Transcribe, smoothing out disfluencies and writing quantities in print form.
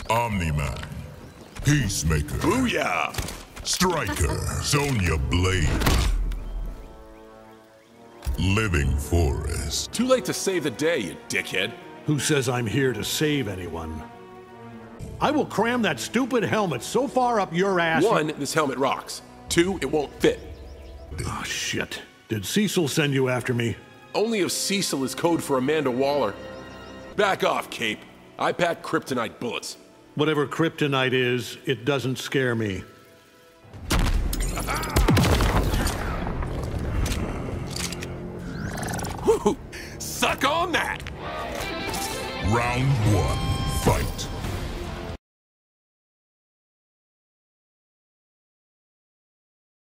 Omni-Man, Peacemaker, Booyah! Striker, Sonya Blade, Living Forest. Too late to save the day, you dickhead. Who says I'm here to save anyone? I will cram that stupid helmet so far up your ass. 1, this helmet rocks. 2, it won't fit. Oh, shit. Did Cecil send you after me? Only if Cecil is code for Amanda Waller. Back off, Cape. I pack kryptonite bullets. Whatever kryptonite is, it doesn't scare me. Woo! Suck on that! Round 1, fight.